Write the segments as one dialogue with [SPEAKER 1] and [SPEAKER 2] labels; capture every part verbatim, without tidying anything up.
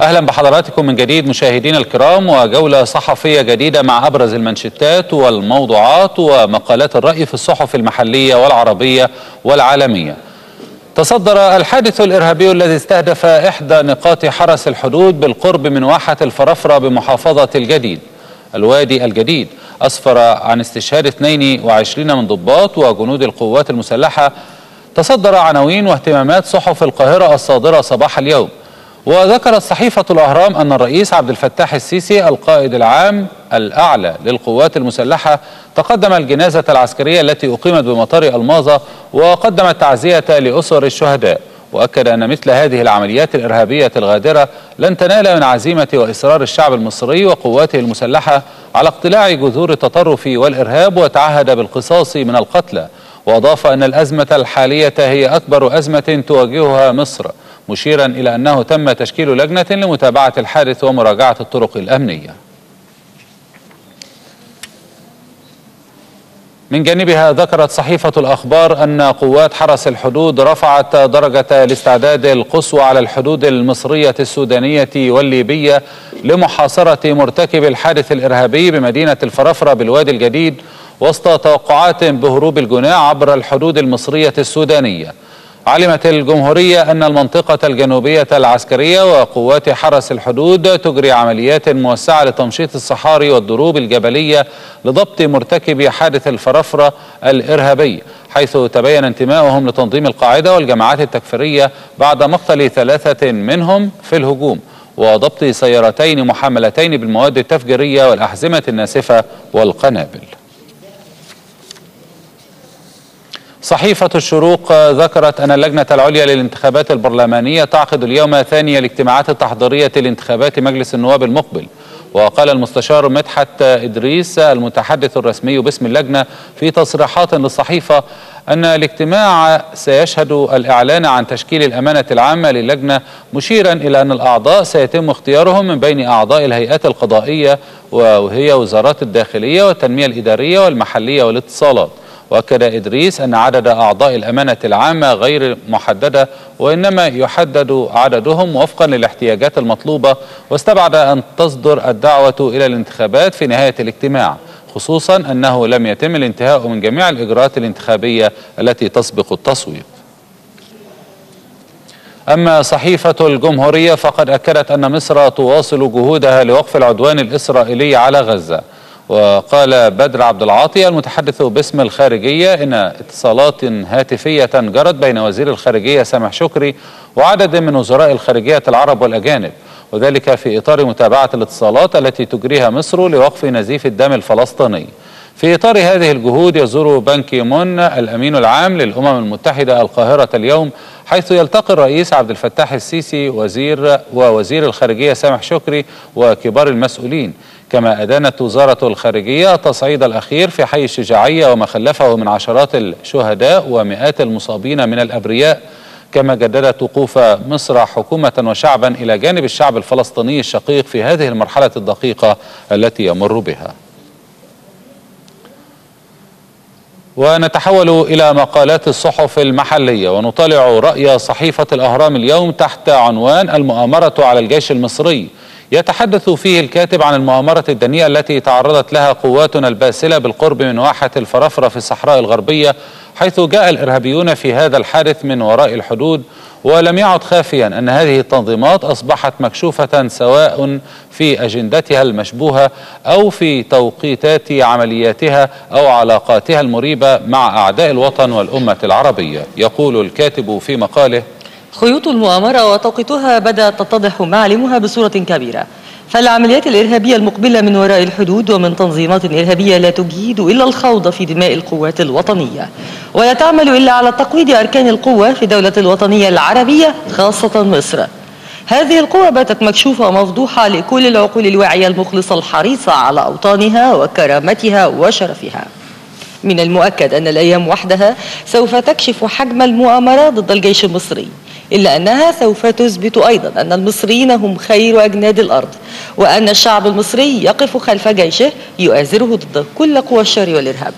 [SPEAKER 1] أهلا بحضراتكم من جديد مشاهدينا الكرام، وجولة صحفية جديدة مع أبرز المنشطات والموضوعات ومقالات الرأي في الصحف المحلية والعربية والعالمية. تصدر الحادث الإرهابي الذي استهدف إحدى نقاط حرس الحدود بالقرب من واحة الفرافرة بمحافظة الجديد الوادي الجديد أسفر عن استشهاد اثنين وعشرين من ضباط وجنود القوات المسلحة. تصدر عناوين واهتمامات صحف القاهرة الصادرة صباح اليوم. وذكرت صحيفة الأهرام أن الرئيس عبد الفتاح السيسي القائد العام الأعلى للقوات المسلحة تقدم الجنازة العسكرية التي أقيمت بمطار ألماظة وقدم التعزية لأسر الشهداء، وأكد أن مثل هذه العمليات الإرهابية الغادرة لن تنال من عزيمة وإصرار الشعب المصري وقواته المسلحة على اقتلاع جذور التطرف والإرهاب، وتعهد بالقصاص من القتلى. وأضاف أن الأزمة الحالية هي أكبر أزمة تواجهها مصر، مشيرا إلى أنه تم تشكيل لجنة لمتابعة الحادث ومراجعة الطرق الأمنية. من جانبها ذكرت صحيفة الأخبار أن قوات حرس الحدود رفعت درجة الاستعداد القصوى على الحدود المصرية السودانية والليبية لمحاصرة مرتكب الحادث الإرهابي بمدينة الفرافرة بالوادي الجديد، وسط توقعات بهروب الجناة عبر الحدود المصرية السودانية. علمت الجمهورية أن المنطقة الجنوبية العسكرية وقوات حرس الحدود تجري عمليات موسعة لتمشيط الصحاري والدروب الجبلية لضبط مرتكبي حادث الفرافرة الإرهابي، حيث تبين انتمائهم لتنظيم القاعدة والجماعات التكفيرية بعد مقتل ثلاثة منهم في الهجوم، وضبط سيارتين محملتين بالمواد التفجيرية والأحزمة الناسفة والقنابل. صحيفة الشروق ذكرت أن اللجنة العليا للانتخابات البرلمانية تعقد اليوم ثاني الاجتماعات التحضيرية لانتخابات مجلس النواب المقبل. وقال المستشار مدحت إدريس المتحدث الرسمي باسم اللجنة في تصريحات للصحيفة أن الاجتماع سيشهد الإعلان عن تشكيل الأمانة العامة للجنة، مشيرا إلى أن الأعضاء سيتم اختيارهم من بين أعضاء الهيئات القضائية وهي وزارات الداخلية والتنمية الإدارية والمحلية والاتصالات. وأكد إدريس أن عدد أعضاء الأمانة العامة غير محددة، وإنما يحدد عددهم وفقا للاحتياجات المطلوبة، واستبعد أن تصدر الدعوة إلى الانتخابات في نهاية الاجتماع، خصوصا أنه لم يتم الانتهاء من جميع الإجراءات الانتخابية التي تسبق التصويت. أما صحيفة الجمهورية فقد أكدت أن مصر تواصل جهودها لوقف العدوان الإسرائيلي على غزة. وقال بدر عبد العاطي المتحدث باسم الخارجية إن اتصالات هاتفية جرت بين وزير الخارجية سامح شكري وعدد من وزراء الخارجية العرب والأجانب، وذلك في إطار متابعة الاتصالات التي تجريها مصر لوقف نزيف الدم الفلسطيني. في إطار هذه الجهود يزور بان كي مون الأمين العام للأمم المتحدة القاهرة اليوم، حيث يلتقي الرئيس عبد الفتاح السيسي وزير ووزير الخارجية سامح شكري وكبار المسؤولين. كما أدانت وزارة الخارجية التصعيد الأخير في حي الشجاعية وما خلفه من عشرات الشهداء ومئات المصابين من الأبرياء، كما جددت وقوف مصر حكومة وشعبا إلى جانب الشعب الفلسطيني الشقيق في هذه المرحلة الدقيقة التي يمر بها. ونتحول إلى مقالات الصحف المحلية، ونطالع رأي صحيفة الأهرام اليوم تحت عنوان المؤامرة على الجيش المصري. يتحدث فيه الكاتب عن المؤامرة الدنيئة التي تعرضت لها قواتنا الباسلة بالقرب من واحة الفرافرة في الصحراء الغربية، حيث جاء الإرهابيون في هذا الحادث من وراء الحدود، ولم يعد خافيا أن هذه التنظيمات أصبحت مكشوفة سواء في أجندتها المشبوهة أو في توقيتات عملياتها أو علاقاتها المريبة مع أعداء الوطن والأمة العربية. يقول الكاتب في مقاله:
[SPEAKER 2] خيوط المؤامرة وتوقيتها بدأت تتضح معالمها بصورة كبيرة، فالعمليات الإرهابية المقبلة من وراء الحدود ومن تنظيمات إرهابية لا تجيد إلا الخوض في دماء القوات الوطنية، ولا تعمل إلا على تقويض أركان القوة في دولة الوطنية العربية خاصة مصر. هذه القوة باتت مكشوفة ومفضوحة لكل العقول الواعية المخلصة الحريصة على أوطانها وكرامتها وشرفها. من المؤكد أن الأيام وحدها سوف تكشف حجم المؤامرة ضد الجيش المصري، إلا أنها سوف تثبت أيضا أن المصريين هم خير أجناد الأرض، وأن الشعب المصري يقف خلف جيشه يؤازره ضد كل قوى الشر والإرهاب.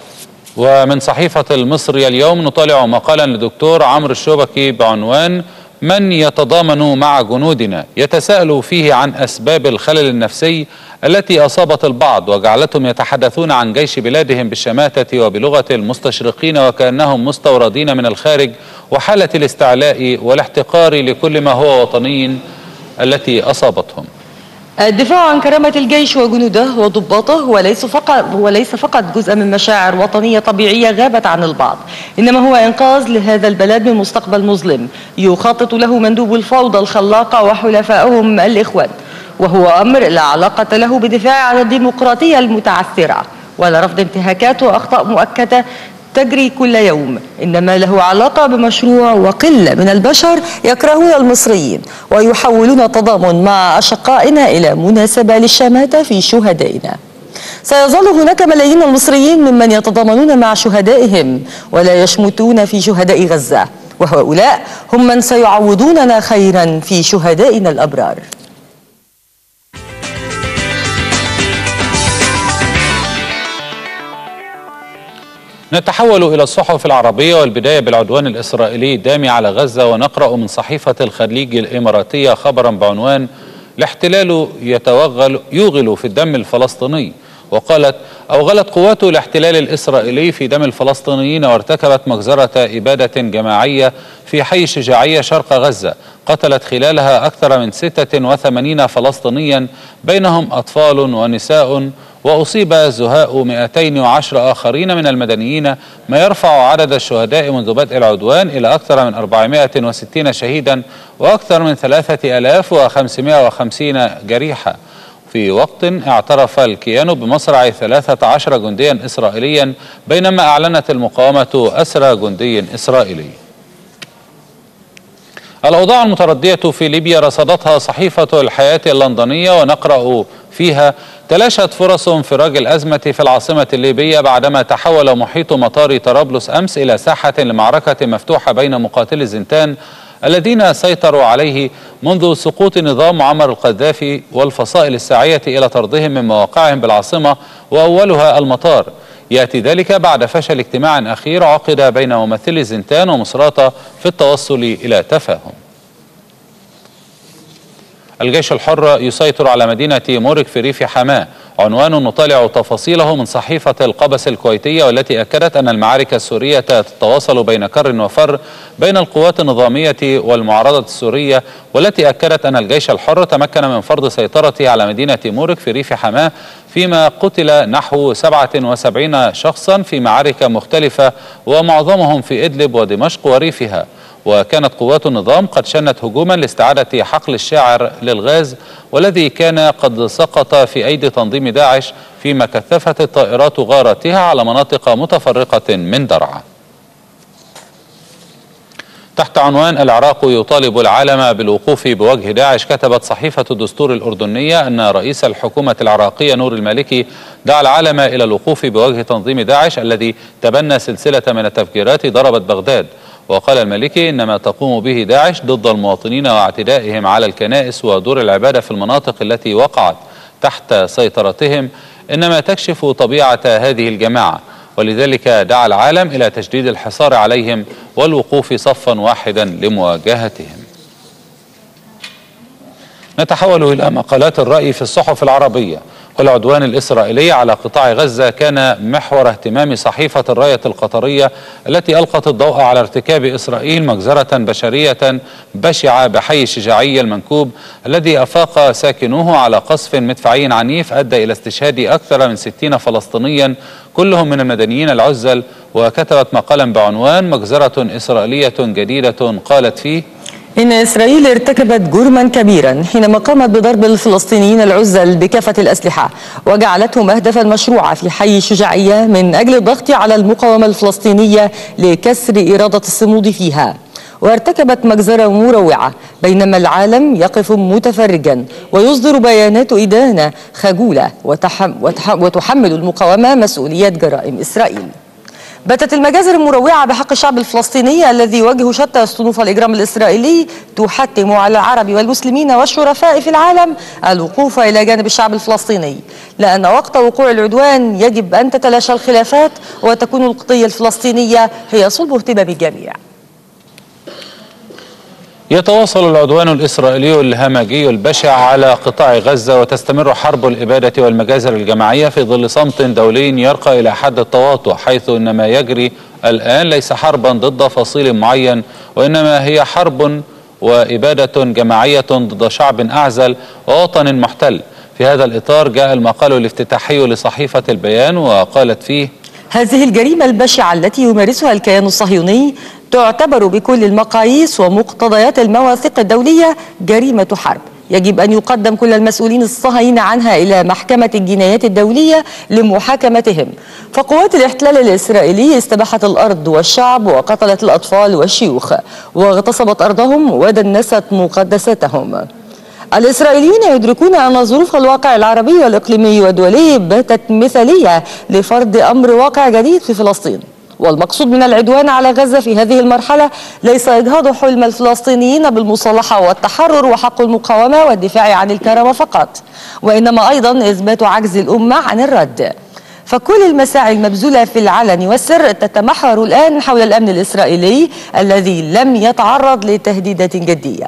[SPEAKER 1] ومن صحيفة المصري اليوم نطالع مقالا لدكتور عمرو الشوبكي بعنوان من يتضامن مع جنودنا يتساءل فيه عن أسباب الخلل النفسي التي أصابت البعض وجعلتهم يتحدثون عن جيش بلادهم بالشماتة وبلغة المستشرقين وكأنهم مستوردين من الخارج، وحالة الاستعلاء والاحتقار لكل ما هو وطني التي أصابتهم.
[SPEAKER 2] الدفاع عن كرامة الجيش وجنوده وضباطه وليس فقط وليس فقط جزء من مشاعر وطنية طبيعية غابت عن البعض، إنما هو إنقاذ لهذا البلد من مستقبل مظلم يخطط له مندوب الفوضى الخلاقة وحلفائهم الإخوان، وهو أمر لا علاقة له بدفاع عن الديمقراطية المتعثرة ولا رفض انتهاكات وأخطاء مؤكدة تجري كل يوم، إنما له علاقة بمشروع وقلة من البشر يكرهون المصريين ويحولون التضامن مع أشقائنا إلى مناسبة للشماتة في شهدائنا. سيظل هناك ملايين المصريين ممن يتضامنون مع شهدائهم ولا يشمتون في شهداء غزة، وهؤلاء هم من سيعوضوننا خيرا في شهدائنا الأبرار.
[SPEAKER 1] نتحول إلى الصحف العربية والبداية بالعدوان الإسرائيلي الدامي على غزة، ونقرأ من صحيفة الخليج الإماراتية خبرا بعنوان: الاحتلال يتوغل يوغل في الدم الفلسطيني. وقالت: أوغلت قوات الاحتلال الإسرائيلي في دم الفلسطينيين وارتكبت مجزرة إبادة جماعية في حي الشجاعية شرق غزة، قتلت خلالها أكثر من ستة وثمانين فلسطينيا بينهم أطفال ونساء، وأصيب زهاء مئتين وعشرة آخرين من المدنيين، ما يرفع عدد الشهداء منذ بدء العدوان إلى أكثر من أربعمائة وستين شهيدا وأكثر من ثلاثة آلاف وخمسمائة وخمسين جريحا، في وقت اعترف الكيان بمصرع ثلاثة عشر جنديا إسرائيليا، بينما أعلنت المقاومة أسرى جندي إسرائيلي. الأوضاع المتردية في ليبيا رصدتها صحيفة الحياة اللندنية، ونقرأ فيها: تلاشت فرص انفراج الأزمة في العاصمة الليبية بعدما تحول محيط مطار طرابلس أمس إلى ساحة لمعركة مفتوحة بين مقاتلي الزنتان الذين سيطروا عليه منذ سقوط نظام معمر القذافي والفصائل الساعية إلى طردهم من مواقعهم بالعاصمة وأولها المطار. يأتي ذلك بعد فشل اجتماع أخير عقد بين ممثلي الزنتان ومصراتة في التوصل إلى تفاهم. الجيش الحر يسيطر على مدينة مورك في ريف حماة، عنوان نطالع تفاصيله من صحيفة القبس الكويتية، والتي أكدت أن المعارك السورية تتواصل بين كر وفر بين القوات النظامية والمعارضة السورية، والتي أكدت أن الجيش الحر تمكن من فرض سيطرته على مدينة مورك في ريف حماة، فيما قتل نحو سبعة وسبعين شخصا في معارك مختلفة ومعظمهم في إدلب ودمشق وريفها. وكانت قوات النظام قد شنت هجوما لاستعادة حقل الشاعر للغاز، والذي كان قد سقط في أيدي تنظيم داعش، فيما كثفت الطائرات غاراتها على مناطق متفرقة من درعا. تحت عنوان: العراق يطالب العالم بالوقوف بوجه داعش، كتبت صحيفة الدستور الأردنية أن رئيس الحكومة العراقية نور المالكي دعا العالم إلى الوقوف بوجه تنظيم داعش الذي تبنى سلسلة من التفجيرات ضربت بغداد. وقال المالكي إن ما تقوم به داعش ضد المواطنين واعتدائهم على الكنائس ودور العبادة في المناطق التي وقعت تحت سيطرتهم إنما تكشف طبيعة هذه الجماعة، ولذلك دعا العالم إلى تشديد الحصار عليهم والوقوف صفا واحدا لمواجهتهم. نتحول إلى مقالات الرأي في الصحف العربية. والعدوان الإسرائيلي على قطاع غزة كان محور اهتمام صحيفة الراية القطرية، التي ألقت الضوء على ارتكاب إسرائيل مجزرة بشرية بشعة بحي الشجاعية المنكوب، الذي أفاق ساكنوه على قصف مدفعي عنيف أدى إلى استشهاد أكثر من ستين فلسطينيا كلهم من المدنيين العزل. وكتبت مقالا بعنوان: مجزرة إسرائيلية جديدة، قالت فيه:
[SPEAKER 2] إن إسرائيل ارتكبت جرما كبيرا حينما قامت بضرب الفلسطينيين العزل بكافة الأسلحة، وجعلتهم هدفا مشروعا في حي الشجاعية من أجل الضغط على المقاومة الفلسطينية لكسر إرادة الصمود فيها. وارتكبت مجزرة مروعة بينما العالم يقف متفرجا ويصدر بيانات إدانة خجولة وتحم وتحم وتحمل المقاومة مسؤولية جرائم إسرائيل. باتت المجازر المروعة بحق الشعب الفلسطيني الذي يواجه شتى صنوف الإجرام الإسرائيلي تحتم على العرب والمسلمين والشرفاء في العالم الوقوف إلى جانب الشعب الفلسطيني، لأن وقت وقوع العدوان يجب أن تتلاشى الخلافات وتكون القضية الفلسطينية هي صلب اهتمام الجميع.
[SPEAKER 1] يتواصل العدوان الإسرائيلي الهمجي البشع على قطاع غزة، وتستمر حرب الإبادة والمجازر الجماعية في ظل صمت دولي يرقى إلى حد التواطؤ، حيث إن ما يجري الآن ليس حربا ضد فصيل معين، وإنما هي حرب وإبادة جماعية ضد شعب أعزل ووطن محتل. في هذا الإطار جاء المقال الافتتاحي لصحيفة البيان، وقالت فيه:
[SPEAKER 2] هذه الجريمة البشعة التي يمارسها الكيان الصهيوني تعتبر بكل المقاييس ومقتضيات المواثيق الدولية جريمة حرب، يجب أن يقدم كل المسؤولين الصهاينة عنها إلى محكمة الجنايات الدولية لمحاكمتهم. فقوات الاحتلال الإسرائيلي استباحت الأرض والشعب وقتلت الأطفال والشيوخ واغتصبت أرضهم ودنست مقدساتهم. الإسرائيليون يدركون أن ظروف الواقع العربي والإقليمي والدولي باتت مثالية لفرض أمر واقع جديد في فلسطين، والمقصود من العدوان على غزة في هذه المرحلة ليس إجهاض حلم الفلسطينيين بالمصالحة والتحرر وحق المقاومة والدفاع عن الكرامة فقط، وإنما أيضا إثبات عجز الأمة عن الرد. فكل المساعي المبذولة في العلن والسر تتمحور الآن حول الأمن الإسرائيلي الذي لم يتعرض لتهديدات جدية.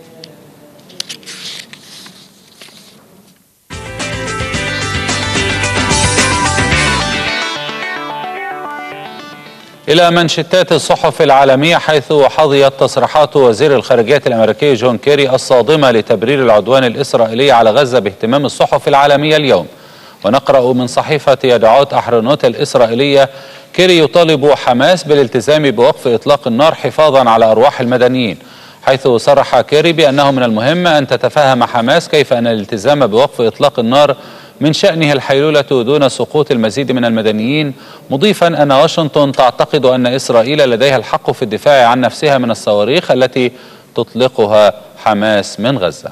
[SPEAKER 1] إلى منشطات الصحف العالمية، حيث حظيت تصريحات وزير الخارجية الأمريكي جون كيري الصادمة لتبرير العدوان الإسرائيلي على غزة باهتمام الصحف العالمية اليوم. ونقرأ من صحيفة يدعوت أحرنوت الإسرائيلية: كيري يطالب حماس بالالتزام بوقف إطلاق النار حفاظا على أرواح المدنيين، حيث صرح كيري بأنه من المهم أن تتفهم حماس كيف أن الالتزام بوقف إطلاق النار من شأنه الحيلولة دون سقوط المزيد من المدنيين، مضيفا أن واشنطن تعتقد أن إسرائيل لديها الحق في الدفاع عن نفسها من الصواريخ التي تطلقها حماس من غزة.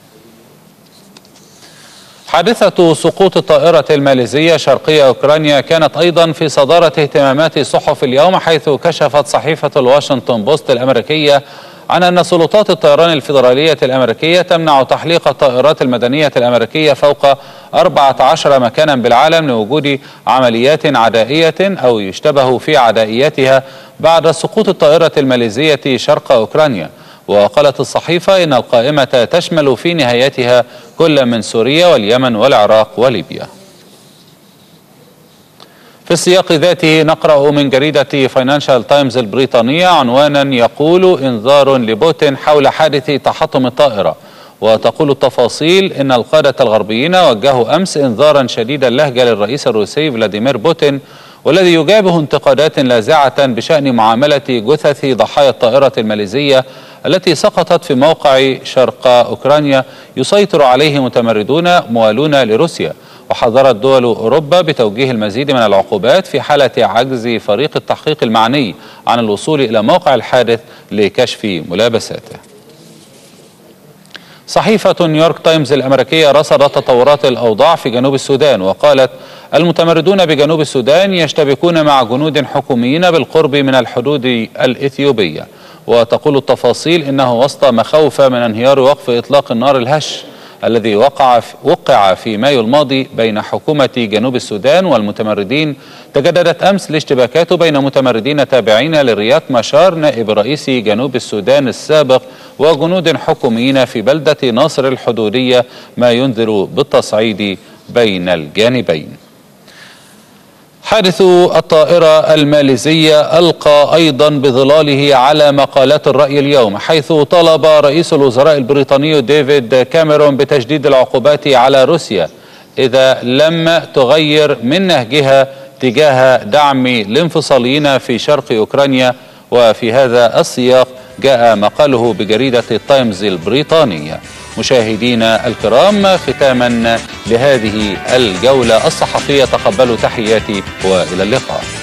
[SPEAKER 1] حادثة سقوط الطائرة الماليزية شرقية أوكرانيا كانت أيضا في صدارة اهتمامات صحف اليوم، حيث كشفت صحيفة الواشنطن بوست الأمريكية عن أن سلطات الطيران الفيدرالية الأمريكية تمنع تحليق الطائرات المدنية الأمريكية فوق أربعة عشر مكانا بالعالم لوجود عمليات عدائية أو يشتبه في عدائيتها بعد سقوط الطائرة الماليزية شرق أوكرانيا. وقالت الصحيفة إن القائمة تشمل في نهايتها كل من سوريا واليمن والعراق وليبيا. في السياق ذاته نقرأ من جريدة فاينانشال تايمز البريطانية عنوانا يقول: انذار لبوتين حول حادث تحطم الطائرة. وتقول التفاصيل إن القادة الغربيين وجهوا أمس انذارا شديد اللهجة للرئيس الروسي فلاديمير بوتين، والذي يجابه انتقادات لاذعة بشأن معاملة جثث ضحايا الطائرة الماليزية التي سقطت في موقع شرق أوكرانيا يسيطر عليه متمردون موالون لروسيا. وحذرت دول أوروبا بتوجيه المزيد من العقوبات في حالة عجز فريق التحقيق المعني عن الوصول إلى موقع الحادث لكشف ملابساته. صحيفة نيويورك تايمز الأمريكية رصدت تطورات الأوضاع في جنوب السودان، وقالت: المتمردون بجنوب السودان يشتبكون مع جنود حكوميين بالقرب من الحدود الإثيوبية. وتقول التفاصيل إنه وسط مخاوف من انهيار وقف إطلاق النار الهش الذي وقع في وقع في مايو الماضي بين حكومة جنوب السودان والمتمردين، تجددت أمس الاشتباكات بين متمردين تابعين لرياك مشار نائب رئيس جنوب السودان السابق وجنود حكوميين في بلدة ناصر الحدودية، ما ينذر بالتصعيد بين الجانبين. حادث الطائرة الماليزية ألقى أيضا بظلاله على مقالات الرأي اليوم، حيث طلب رئيس الوزراء البريطاني ديفيد كاميرون بتشديد العقوبات على روسيا إذا لم تغير من نهجها تجاه دعم الانفصاليين في شرق أوكرانيا. وفي هذا السياق جاء مقاله بجريدة التايمز البريطانية. مشاهدينا الكرام، ختاما لهذه الجولة الصحفية تقبلوا تحياتي وإلى اللقاء.